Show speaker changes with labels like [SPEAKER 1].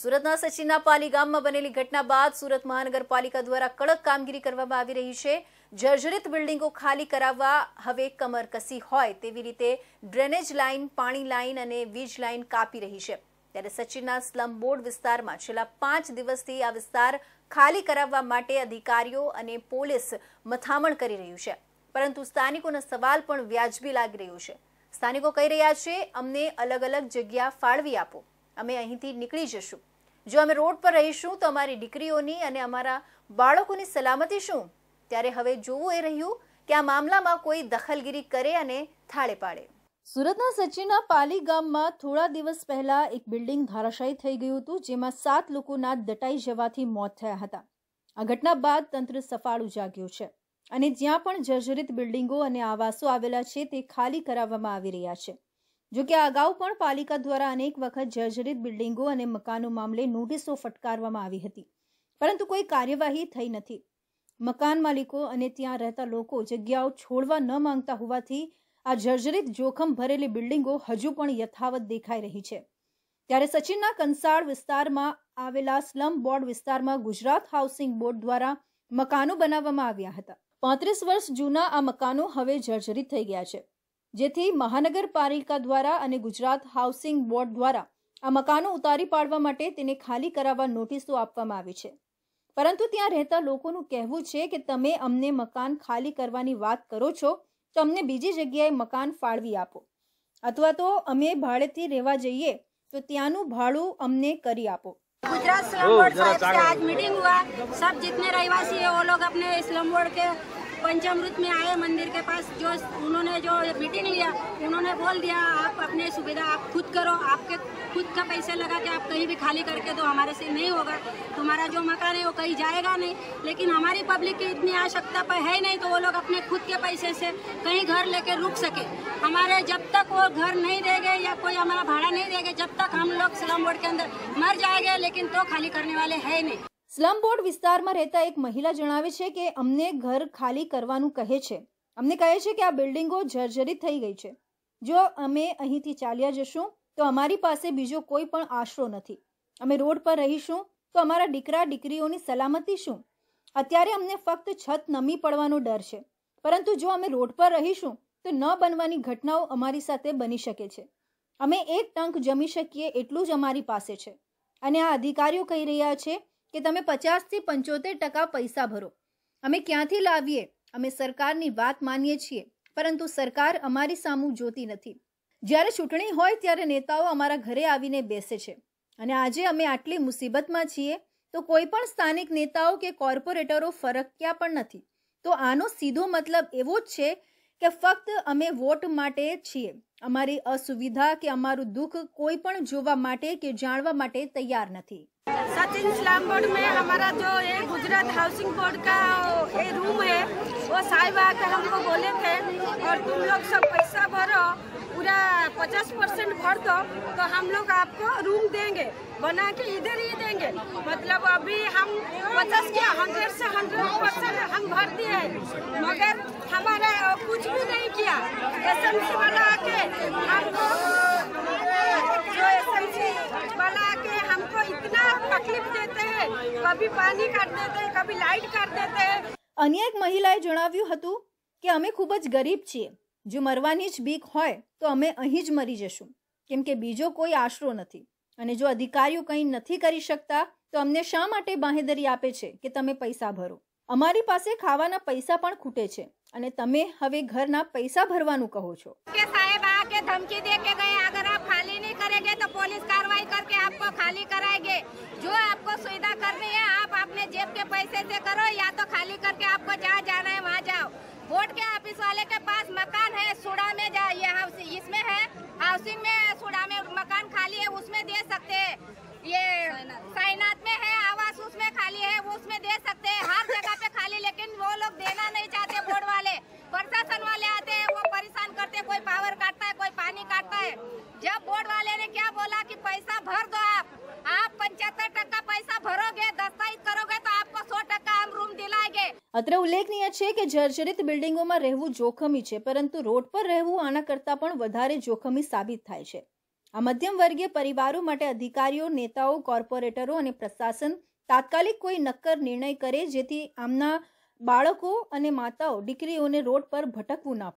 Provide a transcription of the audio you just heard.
[SPEAKER 1] સુરતના સચિનાપાલી ગામમાં બનેલી ઘટના બાદ સુરત મહાનગરપાલિકા દ્વારા કડક કામગીરી કરવામાં આવી રહી છે। જર્જરિત બિલ્ડિંગો ખાલી કરાવવા હવે કમર કસી હોય તેવી રીતે ડ્રેનેજ લાઇન, પાણી લાઇન અને વીજ લાઇન કાપી રહી છે। ત્યારે સચિનના સ્લમ બોર્ડ વિસ્તારમાં છેલ્લા 5 દિવસથી આ વિસ્તાર ખાલી કરાવવા માટે અધિકારીઓ અને પોલીસ મથામણ કરી રહ્યું છે, પરંતુ સ્થાનિકોનો સવાલ પણ વ્યાજબી લાગી રહ્યો છે। સ્થાનિકો કહી રહ્યા છે, અમને અલગ અલગ જગ્યા ફાળવી આપો, અમે અહીંથી નીકળી જશું। જો અમે રોડ પર રહીશું તો અમારી દીકરીઓની અને અમારા બાળકોની સલામતી શું? ત્યારે હવે જોવું એ રહ્યું કે આ મામલામાં કોઈ દખલગીરી કરે અને થાળે પાડે। સુરતના સચિનાપાલી ગામમાં થોડા દિવસ પહેલા એક બિલ્ડિંગ ધરાશાયી થઈ ગયું હતું, જેમાં 7 લોકોના દટાઈ જવાથી મોત થયા હતા। આ ઘટના બાદ તંત્ર સફાળું જાગ્યું છે અને જ્યાં પણ જર્જરિત બિલ્ડિંગો અને આવાસો આવેલા છે તે ખાલી કરાવવામાં આવી રહ્યા છે। જો કે અગાઉ પણ પાલિકા દ્વારા અનેક વખત જર્જરિત બિલ્ડિંગો અને મકાનો મામલે નોટિસો ફટકારવામાં આવી હતી, પરંતુ કોઈ કાર્યવાહી થઈ નથી। મકાન માલિકો અને ત્યાં રહેતા લોકો જગ્યાઓ છોડવા ન માંગતા હોવાથી આ જર્જરિત જોખમ ભરેલી બિલ્ડિંગો હજુ પણ યથાવત દેખાઈ રહી છે। ત્યારે સચિનના કંસાળ વિસ્તારમાં આવેલા સ્લમ બોર્ડ વિસ્તારમાં ગુજરાત હાઉસિંગ બોર્ડ દ્વારા મકાનો બનાવવામાં આવ્યા હતા। 35 વર્ષ જૂના આ મકાનો હવે જર્જરિત થઈ ગયા છે, જેથી મહાનગરપાલિકા દ્વારા અને ગુજરાત હાઉસિંગ બોર્ડ દ્વારા આ મકાનો ઉતારી પાડવા માટે તેને ખાલી કરાવવા નોટિસો આપવામાં આવી છે, પરંતુ ત્યાં રહેતા લોકોનું કહેવું છે કે તમે અમને મકાન ખાલી કરવાની વાત કરો છો તો અમને બીજી જગ્યાએ મકાન ફાળવી આપો, અથવા તો અમે ભાડેથી રહેવા જઈએ તો ત્યાંનું ભાડું अमने કરી આપો।
[SPEAKER 2] गुजरात स्लम बोर्ड साहब से आज मीटिंग हुआ। सब जितने रहवासी है वो लोग अपने स्लम बोर्ड के पंचामृत में आए मंदिर के पास। जो उन्होंने जो मीटिंग लिया, उन्होंने बोल दिया आप अपने सुविधा आप खुद करो, आपके खुद का पैसे लगा के आप कहीं भी खाली करके दो, हमारे से नहीं होगा, तुम्हारा जो मकान है वो कहीं जाएगा नहीं। लेकिन हमारी पब्लिक की इतनी आवश्यकता पर है नहीं तो वो लोग अपने खुद के पैसे से कहीं घर लेके रुक सके। हमारे जब तक वो घर नहीं देंगे या कोई हमारा भाड़ा नहीं देंगे, जब तक हम लोग स्लम बोर्ड के अंदर मर जाएंगे, लेकिन तो खाली करने वाले है नहीं।
[SPEAKER 1] સ્લમ બોર્ડ વિસ્તારમાં રહેતા એક મહિલા જણાવે છે કે અમને ઘર ખાલી કરવાનું કહે છે, અમને કહે છે કે આ બિલ્ડિંગો જર્જરિત થઈ ગઈ છે, જો અમે અહીંથી ચાલ્યા જશું તો અમારી પાસે બીજો કોઈ પણ આશરો નથી, અમે રોડ પર રહીશું તો અમારા દીકરા દીકરીઓની સલામતી શું? અત્યારે અમને ફક્ત છત નમી પડવાનો ડર છે, પરંતુ જો અમે રોડ પર રહીશું તો ન બનવાની ઘટનાઓ અમારી સાથે બની શકે છે। અમે એક ટંક જમી શકીએ એટલું જ અમારી પાસે છે અને આ અધિકારીઓ કહી રહ્યા છે કે તમે 50 થી 75% પૈસા ભરો। અમે ક્યાંથી લાવીએ? અમે સરકારની વાત માનીએ છીએ, પરંતુ સરકાર અમારી સામું જોતી નથી। જ્યારે ચૂંટણી હોય ત્યારે નેતાઓ અમારા ઘરે આવીને બેસે છે અને આજે અમે આટલી મુસીબતમાં છીએ તો કોઈ પણ સ્થાનિક નેતાઓ કે કોર્પોરેટરો ફરક્યા પણ નથી। તો આનો સીધો મતલબ એવો જ છે કે ફક્ત અમે વોટ માટે છીએ, અમારી અસુવિધા કે અમારું દુઃખ કોઈ પણ જોવા માટે કે જાણવા માટે તૈયાર નથી।
[SPEAKER 2] सचिन स्लम बोर्ड में हमारा जो ये गुजरात हाउसिंग बोर्ड का ये रूम है, वो साहिब आके हमको बोले थे और तुम लोग सब पैसा भरो, पूरा 50% भर दो तो हम लोग आपको रूम देंगे, बना के इधर ही देंगे। मतलब अभी हम 50 क्या 100 से 100% हम भर दिए हैं, मगर हमारा कुछ भी नहीं किया। एसएमसी वाला आके हमको जो एसएमसी वाला आके हमको इतना तकलीफ देते हैं, कभी पानी काट देते हैं, कभी लाइट काट देते हैं।
[SPEAKER 1] અન્ય એક મહિલાએ જણાવ્યું હતું કે અમે ખૂબ જ ગરીબ છીએ, જો મરવાની જ બીક હોય તો અમે અહીં જ મરી જશું, કેમ કે બીજો કોઈ આશરો નથી અને જો અધિકારીઓ કંઈ નથી કરી શકતા તો અમને શા માટે બાંહેધરી આપે છે કે તમે પૈસા ભરો? અમારી પાસે ખાવાના પૈસા પણ ખૂટે છે અને તમે હવે ઘરના પૈસા ભરવાનું કહો છો।
[SPEAKER 2] के साहब आके धमकी दे के गए, अगर आप खाली नहीं करेंगे तो पुलिस कार्रवाई करके आपको खाली कराएंगे। जो आपको सुविधा करनी है आप अपने जेब के पैसे से करो, या तो खाली करके आपको जहाँ जाना है वहाँ जाओ। बोर्ड के ऑफिस वाले के पास मकान है सूड़ा में, ये इसमें है हाउसिंग में, सूड़ा में मकान खाली है उसमें दे सकते हैं। ये साइनाथ में है आवास, उसमें खाली है वो उसमें दे सकते हैं, हर जगह पे खाली। लेकिन वो लोग देना नहीं चाहते बोर्ड वाले, प्रशासन वाले आते हैं वो परेशान करते हैं, कोई पावर काटता है, कोई पानी काटता है। जब बोर्ड वाले ने क्या बोला कि पैसा भर दो, आप 75% पैसा भरोगे, दस्तावेज करोगे तो आपको 100% हम रूम दिलाएंगे।
[SPEAKER 1] અત્રે ઉલ્લેખનીય છે કે જર્જરિત બિલ્ડિંગોમાં રહેવું જોખમી છે, પરંતુ રોડ પર રહેવું આના કરતાં પણ વધારે જોખમી સાબિત થાય છે। આ મધ્યમ વર્ગીય પરિવારો માટે અધિકારીઓ, નેતાઓ, કોર્પોરેટરો અને પ્રશાસન તાત્કાલિક કોઈ નક્કર નિર્ણય કરે જેથી આમના બાળકો અને માતાઓ દીકરીઓને રોડ પર ભટકવું ના